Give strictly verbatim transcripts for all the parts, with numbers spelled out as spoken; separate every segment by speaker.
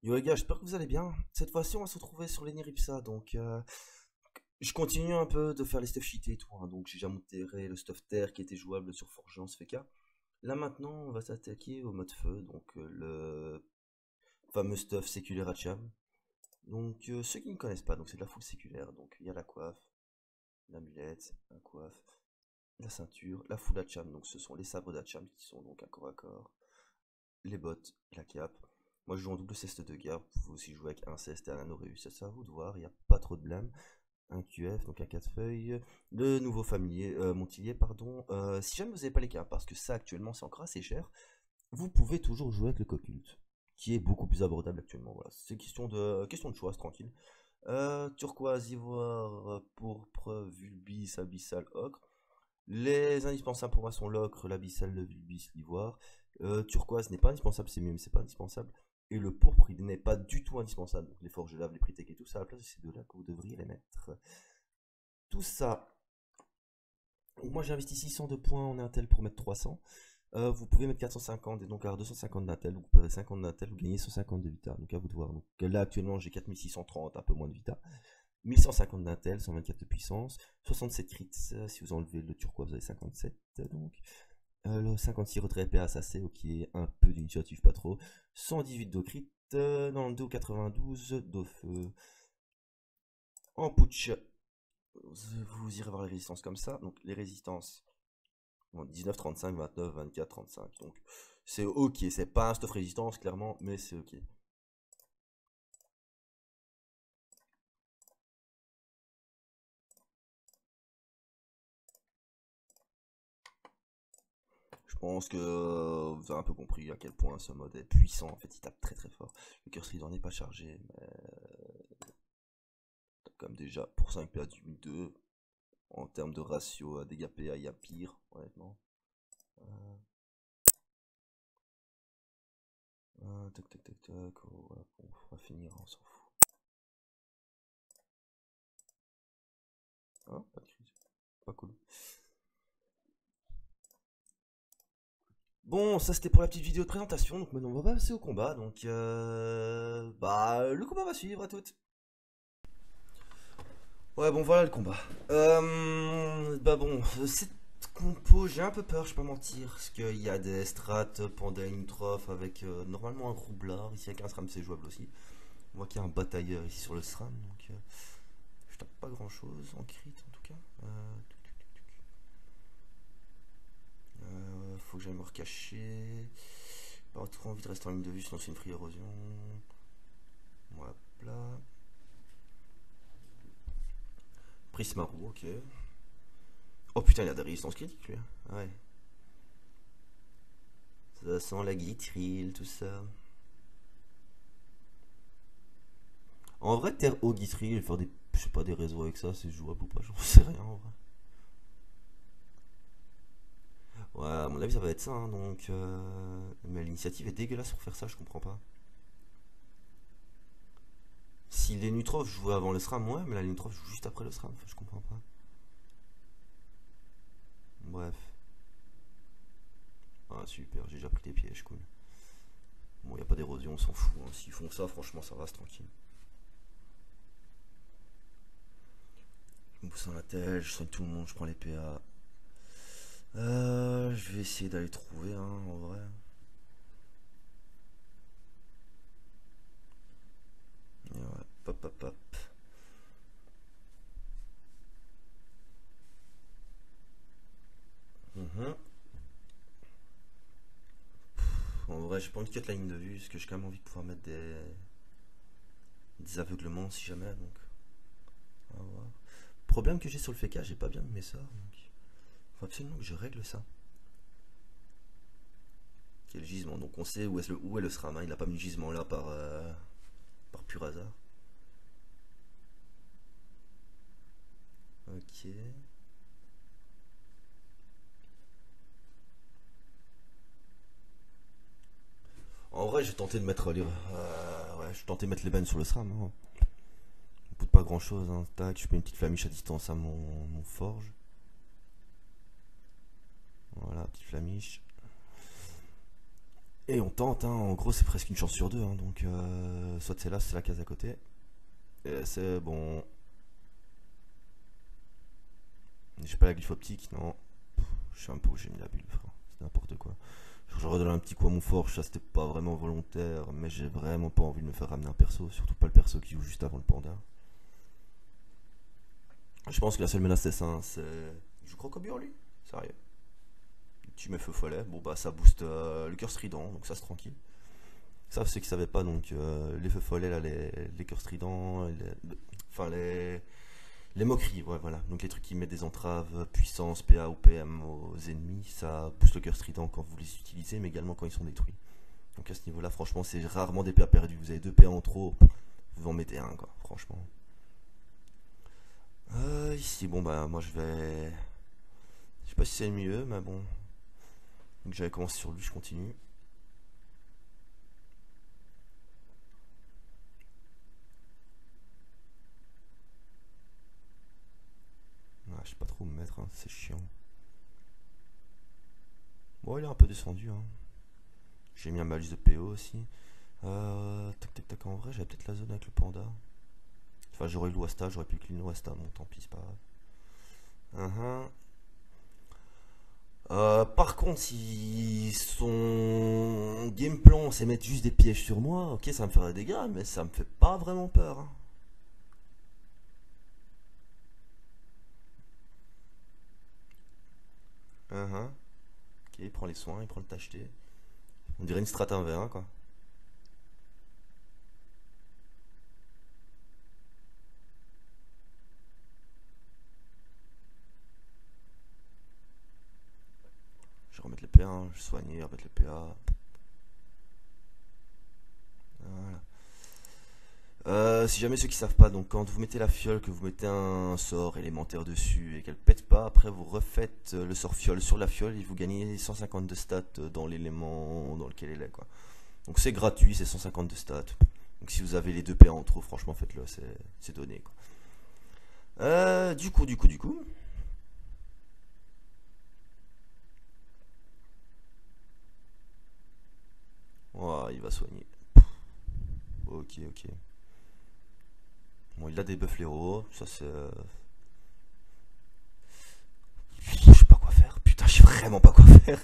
Speaker 1: Yo les gars, j'espère que vous allez bien. Cette fois-ci, on va se retrouver sur les Niripsa. Donc, euh, je continue un peu de faire les stuff cheatés et tout, hein. Donc, j'ai déjà monté le stuff terre qui était jouable sur Forgeance F K. Là, maintenant, on va s'attaquer au mode feu. Donc, euh, le fameux stuff séculaire Hacham. Donc, euh, ceux qui ne connaissent pas, donc c'est de la foule séculaire. Donc, il y a la coiffe, l'amulette, la coiffe, la ceinture, la foule Hacham. Donc, ce sont les sabres d'Hacham qui sont donc à corps à corps, les bottes, la cape. Moi je joue en double ceste de guerre, vous pouvez aussi jouer avec un ceste et un auréus, ça c'est à vous de voir, il n'y a pas trop de blâme. Un Q F, donc un quatre feuilles, le nouveau familier, euh, Montillier, pardon. Euh, si jamais vous n'avez pas les cartes, parce que ça actuellement c'est encore assez cher, vous pouvez toujours jouer avec le Cocult, qui est beaucoup plus abordable actuellement, voilà. C'est question de, question de choix, c'est tranquille. Euh, turquoise, ivoire, pourpre, vulbis, abyssal, ocre. Les indispensables pour moi sont l'ocre, l'abyssal, le vulbis, l'ivoire. Euh, turquoise n'est pas indispensable, c'est mieux, mais c'est pas indispensable. Et le pourpre, il n'est pas du tout indispensable. Donc les forges lave, les pritek et tout ça, à la place de ces deux-là que vous devriez les mettre. Tout ça. Donc moi j'ai investi six cents de points en Intel pour mettre trois cents. Euh, vous pouvez mettre quatre cent cinquante et donc avoir deux cent cinquante d'Intel. Vous perdez cinquante d'Intel, vous gagnez cent cinquante de Vita. Donc à vous de voir. Donc là actuellement j'ai quatre mille six cent trente, un peu moins de Vita. mille cent cinquante d'Intel, cent vingt-quatre de puissance, soixante-sept crits, si vous enlevez le turquoise vous avez cinquante-sept donc. Euh, le cinquante-six retrait P A, ça c'est ok, un peu d'initiative, pas trop. cent dix-huit d'eau crit, euh, dans le dos quatre-vingt-douze d'eau feu. En putsch, vous irez voir les résistances comme ça. Donc les résistances, bon, dix-neuf, trente-cinq, vingt-neuf, vingt-quatre, trente-cinq. Donc c'est ok, c'est pas un stuff résistance clairement, mais c'est ok. Je pense que euh, vous avez un peu compris à quel point ce mode est puissant. En fait, il tape très très fort. Le curse reader n'est pas chargé, mais comme déjà pour cinq P A du deux. En termes de ratio à dégâts P A, il y a pire, honnêtement. Euh, euh, tac tac tac tac. Oh, voilà, bon, on va finir, on s'en fout. Ah, pas de crise. Pas cool. Bon, ça c'était pour la petite vidéo de présentation, donc maintenant on va passer au combat, donc euh, bah le combat va suivre à toutes. Ouais bon voilà le combat. Euh, bah bon, cette compo j'ai un peu peur, je vais pas mentir, parce qu'il y a des strats pendant une troph avec euh, normalement un roublard, ici avec un SRAM c'est jouable aussi. On voit qu'il y a un batailleur ici sur le SRAM, donc euh, je tape pas grand chose en crit en tout cas. Euh, Euh, faut que j'aille me recacher. Pas trop envie de rester en ligne de vue, sinon c'est une free érosion. Voilà, là. Prismarou, ok. Oh putain, il y a des résistances critiques lui. Hein. Ouais. Ça sent la guitril, tout ça. En vrai, terre au guitril, faire des, je sais pas, des réseaux avec ça, c'est jouable ou pas, j'en sais rien en vrai. Ouais, à mon avis, ça va être ça, hein, donc. Euh... Mais l'initiative est dégueulasse pour faire ça, je comprends pas. Si les Nutrov jouaient avant le SRAM, ouais, mais la Nutrov joue juste après le SRAM, enfin, je comprends pas. Bref. Ah, super, j'ai déjà pris des pièges, cool. Bon, il n'y a pas d'érosion, on s'en fout. Hein. S'ils font ça, franchement, ça reste tranquille. Je me pousse en la tête, je soigne tout le monde, je prends les P A. Euh, je vais essayer d'aller trouver, hein, en vrai. Et ouais, pop, pop, pop. Mhm. En vrai, j'ai pas envie de cut la ligne de vue, parce que j'ai quand même envie de pouvoir mettre des, des aveuglements si jamais, donc. On va voir. Problème que j'ai sur le F K, j'ai pas bien aimé ça, donc. Faut absolument que je règle ça. Quel gisement, donc on sait où est le, où est le SRAM, hein. Il a pas mis le gisement là par, euh, par pur hasard. Ok. En vrai, j'ai tenté de mettre les, euh, ouais, j'ai tenté de mettre les bennes sur le SRAM. Hein. Ça coûte pas grand chose. Hein. Tac, je mets une petite flamiche à distance à mon, mon forge. Voilà, petite flamiche. Et on tente, hein. En gros, c'est presque une chance sur deux, hein. Donc, euh, soit c'est là, c'est la case à côté. Et c'est bon. J'ai pas la glyphe optique, non. Je sais un peu où j'ai mis la bulle, frère. C'est n'importe quoi. Je redonne un petit coup à mon forge, ça c'était pas vraiment volontaire, mais j'ai vraiment pas envie de me faire ramener un perso, surtout pas le perso qui joue juste avant le panda. Je pense que la seule menace c'est ça, hein, c'est. Il joue Crocobure lui? Sérieux? Tu mets feu follet, bon bah ça booste euh, le cœur strident, donc ça c'est tranquille. Ça, ceux qui savaient pas, donc euh, les feux follets, là, les, les cœurs stridents, les- enfin les, les moqueries, ouais, voilà. Donc les trucs qui mettent des entraves, puissance, P A ou P M aux ennemis, ça pousse le cœur strident quand vous les utilisez, mais également quand ils sont détruits. Donc à ce niveau-là, franchement, c'est rarement des P A perdus. Vous avez deux P A en trop, vous en mettez un, quoi, franchement. Euh, ici, bon, bah, moi je vais. Je sais pas si c'est le mieux, mais bon. Donc j'avais commencé sur lui, je continue. Ah, je sais pas trop où me mettre, hein, c'est chiant. Bon, il est un peu descendu, hein. J'ai mis un malus de P O aussi. Euh, tac tac tac, en vrai, j'avais peut-être la zone avec le panda. Enfin, j'aurais eu l'Ouasta, j'aurais pu clean l'Ouasta, bon, tant pis, c'est pas grave. Uh-huh. Euh, par contre, si son game plan c'est mettre juste des pièges sur moi, ok, ça me ferait des dégâts, mais ça me fait pas vraiment peur, hein. Uh-huh. Ok, il prend les soins, il prend le tacheté. On dirait une strat un v un, quoi. Je vais remettre les P un, je vais soigner, remettre les P A. Voilà. Euh, si jamais ceux qui savent pas, donc quand vous mettez la fiole, que vous mettez un sort élémentaire dessus et qu'elle pète pas, après vous refaites euh, le sort fiole sur la fiole et vous gagnez cent cinquante de stats euh, dans l'élément dans lequel elle est, quoi. Donc c'est gratuit, c'est cent cinquante de stats. Donc si vous avez les deux P A en trop, franchement faites-le, c'est c'est donné, quoi. Euh, du coup, du coup, du coup. Oh, il va soigner. Ok, ok. Bon, il a des buffs l'héros, ça c'est. euh, Je sais pas quoi faire. Putain, je sais vraiment pas quoi faire.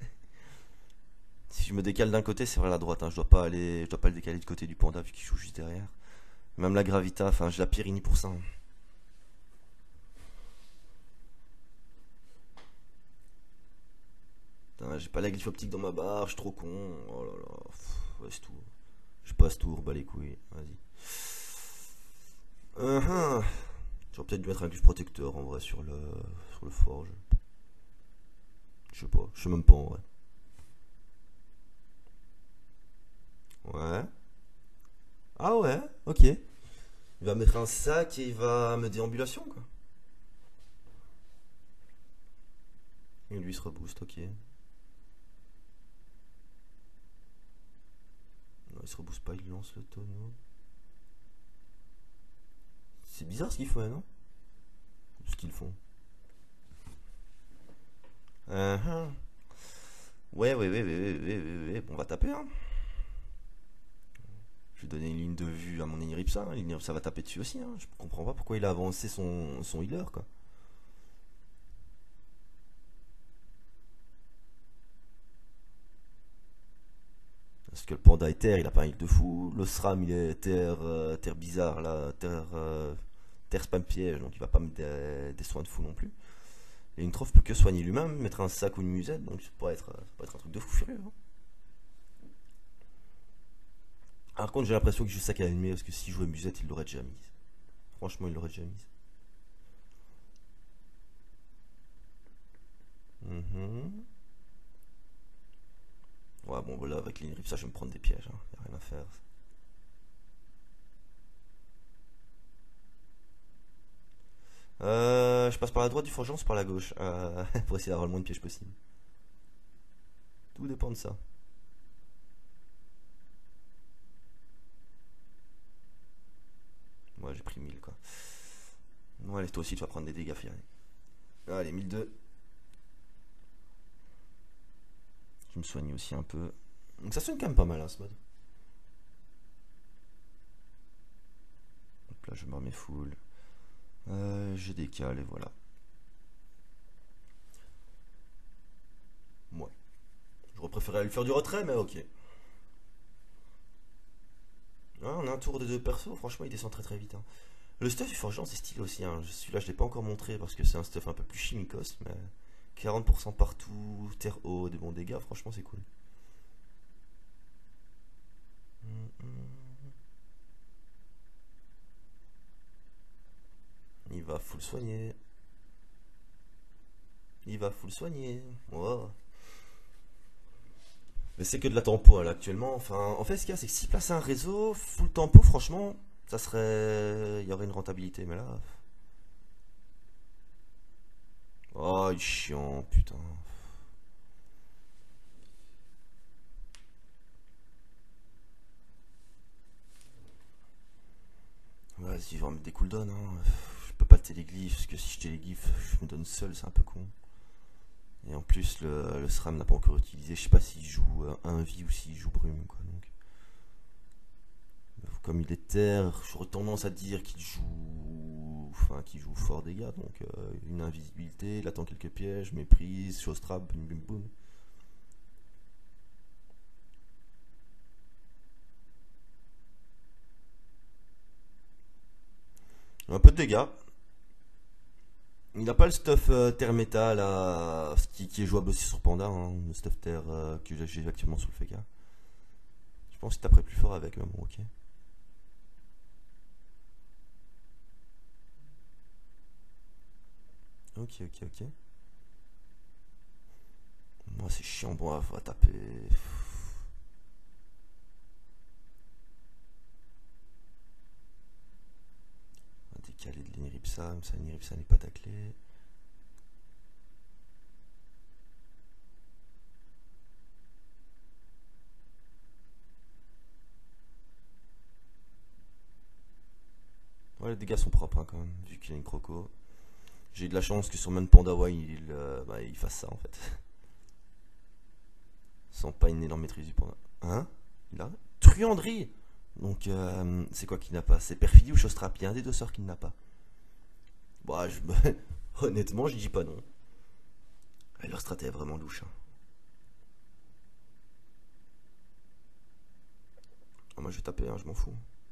Speaker 1: Si je me décale d'un côté, c'est vers la droite, hein. Je dois pas aller, je dois pas le décaler du côté du panda vu qu'il joue juste derrière. Même la gravita, enfin, je la pyrini pour ça, hein. Putain, j'ai pas la glyphe optique dans ma barre, je suis trop con. Oh là là, pff, ouais, c'est tout. Je passe tour, bas les couilles, vas-y. Uh-huh. J'aurais peut-être dû mettre un glyphe protecteur en vrai sur le, sur le forge. Je sais pas, je sais même pas en vrai. Ouais. Ah ouais, ok. Il va mettre un sac et il va me déambulation, quoi. Et lui il se rebooste, ok. Non, il se rebooste pas, il lance le tonneau. C'est bizarre ce qu'ils font, non? Ce qu'ils font. Uh-huh. Ouais, ouais, ouais, ouais, ouais, ouais, ouais, ouais. Bon, on va taper, hein. Je vais donner une ligne de vue à mon Eniripsa, hein. L'Eniripsa va taper dessus aussi, hein. Je comprends pas pourquoi il a avancé son, son healer, quoi. Parce que le panda est terre, il a pas un heal de fou. Le SRAM, il est terre, euh, terre bizarre, là. Terre, euh, terre spam piège, donc il va pas mettre des, des soins de fou non plus. Et une troffe peut que soigner lui-même, mettre un sac ou une musette, donc ça pourrait être, ça pourrait être un truc de fou furieux, hein. Par contre, j'ai l'impression que je sac à l'ennemi, parce que s'il jouait musette, il l'aurait déjà mise. Franchement, il l'aurait déjà mise. Mhm. Ouais, bon, voilà, avec l'Eniripsa, je vais me prendre des pièges, hein. Y a rien à faire. Euh, je passe par la droite du forgeron, par la gauche, euh, pour essayer d'avoir le moins de pièges possible. Tout dépend de ça. Moi, j'ai pris mille, quoi. Bon, allez, toi aussi, tu vas prendre des dégâts, Fianni. Allez, mille deux. Je me soigne aussi un peu. Donc ça sonne quand même pas mal, hein, ce mode. Hop là, je me remets full. Euh, je décale et voilà. Ouais. J'aurais préféré lui faire du retrait, mais ok. Ah, on a un tour des deux persos, franchement, il descend très très vite, hein. Le stuff du forgeant, c'est stylé aussi, hein. Celui-là, je l'ai pas encore montré parce que c'est un stuff un peu plus chimicos, mais quarante pour cent partout, terre haut, des bons dégâts, franchement, c'est cool. Hum, hum. Il va full soigner. Il va full soigner. Wow. Mais c'est que de la tempo, hein, là, actuellement. Enfin, en fait, ce qu'il y a, c'est que si place un réseau, full tempo, franchement, ça serait. Il y aurait une rentabilité, mais là. Oh, il est chiant, putain. Vas-y, je vais remettre des cooldowns, hein. Je peux pas téléglyphe, parce que si je téléglyphe, je me donne seul, c'est un peu con. Et en plus, le, le SRAM n'a pas encore utilisé. Je sais pas s'il joue euh, un vie ou s'il joue brume, quoi. Donc, comme il est terre, j'aurais tendance à dire qu'il joue. Enfin, qu'il joue fort dégâts. Donc, euh, une invisibilité, il attend quelques pièges, méprise, chose trap, boum boum boum. Un peu de dégâts. Il n'a pas le stuff euh, terre métal à... qui, qui est jouable aussi sur Panda, hein, le stuff terre euh, que j'ai actuellement sur le F K. Je pense qu'il taperait plus fort avec, mais bon, ok. Ok, ok, ok. Moi, c'est chiant, bon, on va taper. On va décaler de l'Eniripsa, comme ça l'Eniripsa n'est pas taclé. Ouais, les dégâts sont propres, hein, quand même, vu qu'il a une croco. J'ai eu de la chance que sur Man Pandawa, il, euh, bah, il fasse ça, en fait. Sans pas une énorme maîtrise du panda. Hein? Il a Truanderie. Donc, euh, c'est quoi qu'il n'a pas? C'est perfidie ou chose trap? Il y a un des deux sorts qu'il n'a pas. Bah, je... honnêtement, je dis pas non. Et leur strat est vraiment louche, hein. Ah, moi, je vais taper, hein, je m'en fous.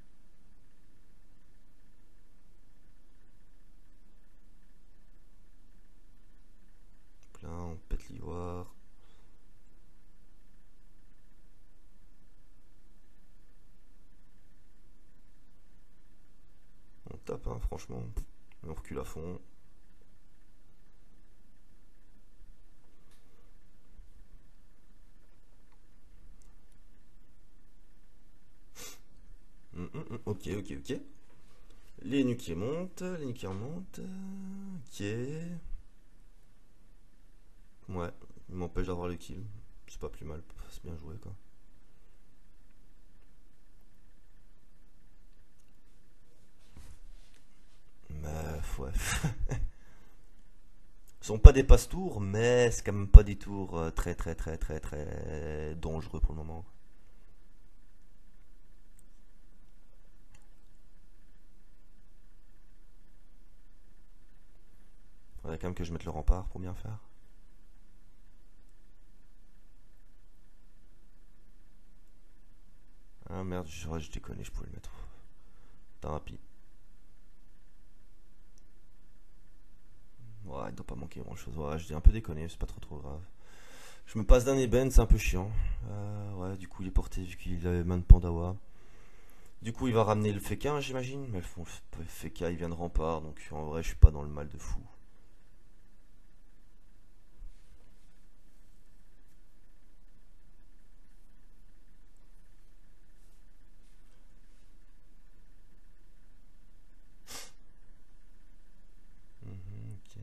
Speaker 1: Là, on pète l'ivoire. On tape, hein, franchement. Et on recule à fond. Hum, hum, hum. Ok, ok, ok. Les nuques qui montent, les nuques qui remontent. Ok. Ouais, il m'empêche d'avoir le kill. C'est pas plus mal, c'est bien joué, quoi. Mais, ouais. Ce sont pas des passe-tours, mais c'est quand même pas des tours euh, très très très très très dangereux pour le moment. Faudrait quand même que je mette le rempart pour bien faire. Ah merde, je, je déconne, je pouvais le mettre. Tant pis. Ouais, il doit pas manquer grand chose. Ouais, j'ai un peu déconné, c'est pas trop trop grave. Je me passe d'un ébène, c'est un peu chiant. Euh, ouais, du coup, il est porté vu qu'il avait main de Pandawa. Du coup, il va ramener le Feka, j'imagine. Mais le Feka, il vient de rempart, donc en vrai, je suis pas dans le mal de fou. Mhm, ok.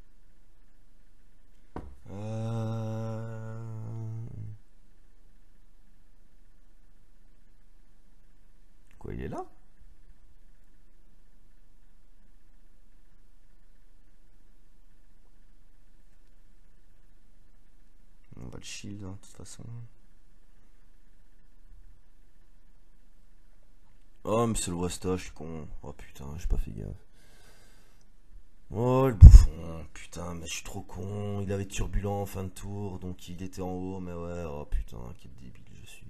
Speaker 1: Euh... va le shield, hein, de toute façon. Oh, mais c'est le Wasta, je suis con. Oh putain, j'ai pas fait gaffe. Oh, le bouffon, putain, mais je suis trop con. Il avait turbulent en fin de tour, donc il était en haut, mais ouais, oh putain, quel débile je suis.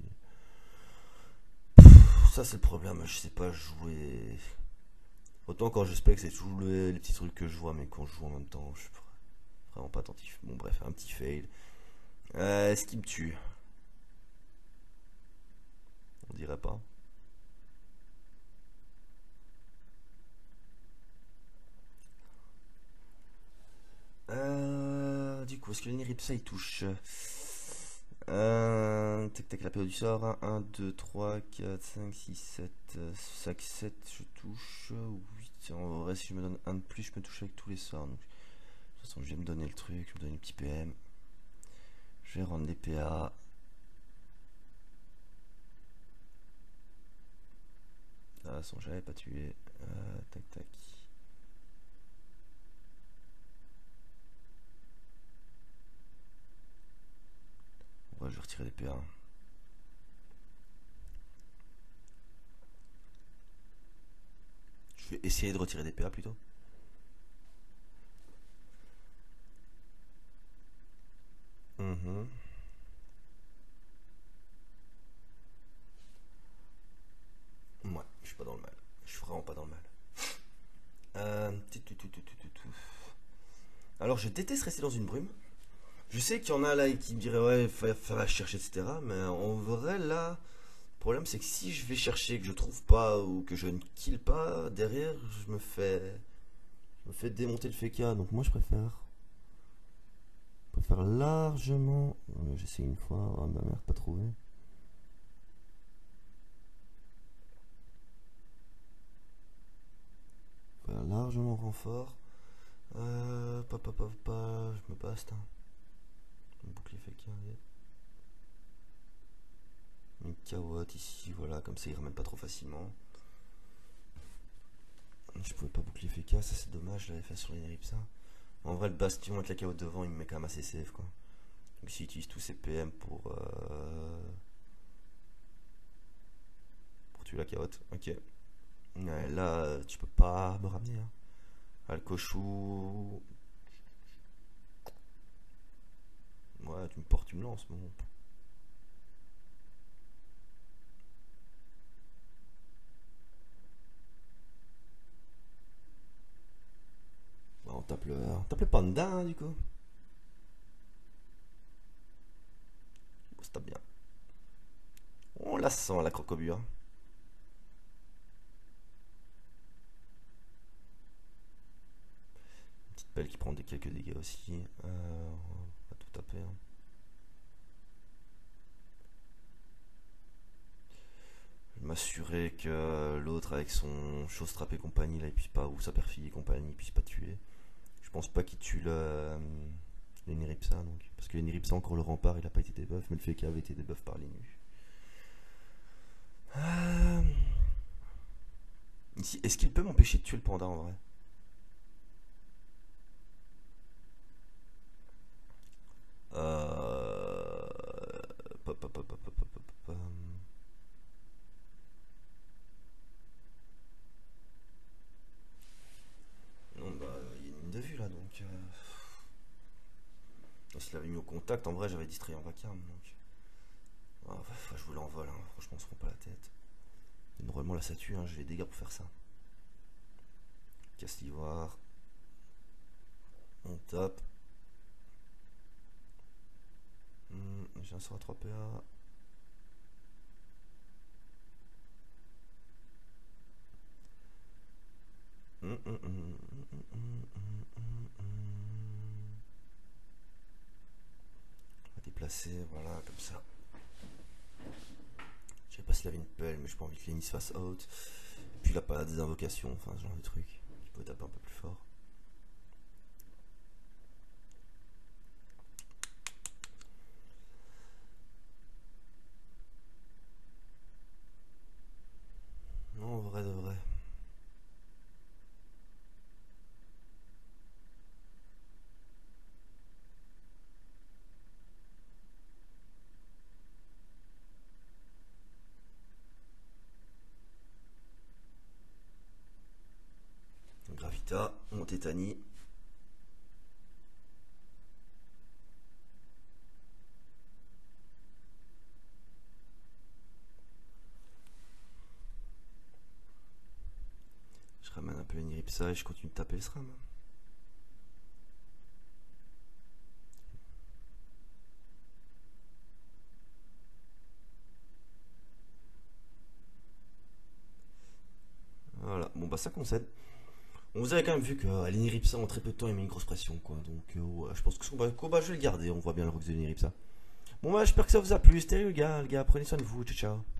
Speaker 1: Pff, ça, c'est le problème, je sais pas jouer. Autant quand je spec, c'est toujours les, les petits trucs que je vois, mais quand je joue en même temps, je suis vraiment pas attentif. Bon, bref, un petit fail. Euh, Est-ce qu'il me tue? On dirait pas. Euh, du coup, est-ce que le Niripsa il touche? euh, Tac tac, la période du sort. un, deux, trois, quatre, cinq, six, sept. cinq, sept, je touche. huit. En vrai, si je me donne un de plus, je peux toucher avec tous les sorts. Donc, de toute façon, je vais me donner le truc. Je vais me donner le petit P M. Je vais rendre les P A. De toute façon, j'avais pas tué. Euh, tac tac. Ouais, je vais retirer les P A. Je vais essayer de retirer des P A plutôt. Mhm. Ouais, je suis pas dans le mal. Je suis vraiment pas dans le mal. Euh, tu, tu, tu, tu, tu, tu, tu. Alors, je déteste rester dans une brume. Je sais qu'il y en a là qui me diraient ouais, faut faut la chercher, et cetera. Mais en vrai, là, le problème c'est que si je vais chercher, que je trouve pas ou que je ne kill pas, derrière, je me fais, je me fais démonter le F K. Donc moi, je préfère, je préfère largement. euh, J'essaie une fois, oh, ma mère pas trouvé. Je préfère largement renfort. Euh, pa, pa, pa, pa, je me baste. Hein. Un bouclier F K. Une carotte ici, voilà, comme ça il ramène pas trop facilement. Je pouvais pas boucler F K, ça c'est dommage, je l'avais fait sur les Niripsa. En vrai, le bastion avec la carotte devant, il me met quand même assez safe quoi. Donc s'il utilise tous ses P M pour, euh, pour tuer la carotte, ok. Ouais, là, tu peux pas me ramener. Hein. Ah, le cochou. Ouais, tu me portes, tu me lances, bon. Bah, on tape le, on tape le panda hein, du coup. Bon, ça tape bien. On la sent la crocobure. Petite pelle qui prend des quelques dégâts aussi. Euh, on va tout taper. Hein. M'assurer que l'autre avec son chose trap et compagnie là il puisse pas, ou sa perfie et compagnie il puisse pas tuer. Je pense pas qu'il tue le, les Niripsa donc. Parce que les Niripsa encore le rempart il a pas été debuff mais le F K avait été debuff par les nus. Euh... Est-ce qu'il peut m'empêcher de tuer le panda en vrai? Euh... Pop, pop, pop, pop, pop, pop, pop. Non bah il y a une ligne de vue là donc. Euh... S'il avait mis au contact en vrai j'avais distrait en vacarme donc. Ah, enfin, je vous l'envole, hein. Franchement on se prend pas la tête. Normalement là ça tue, hein. J'ai les dégâts pour faire ça. Casse l'ivoire. On tape. Hmm, j'ai un sort à trois P A. Hmm, hmm, hmm, on va déplacer, voilà, comme ça. Je sais pas s'il avait une pelle, mais j'ai pas envie que Lenny se fasse out. Et puis il a pas des invocations, enfin ce genre de truc. Il peut taper un peu plus fort. Non, en vrai de vrai. Vita, mon Tétani. Je ramène un peu l'Eniripsa et je continue de taper le SRAM. Voilà, bon bah ça concède. On vous avait quand même vu que euh, l'Eniripsa en très peu de temps il met une grosse pression quoi. Donc euh, ouais, je pense que son combat je vais le garder, on voit bien le rock de l'Eniripsa. Bon bah j'espère que ça vous a plu, c'était les gars, les gars, prenez soin de vous, ciao ciao.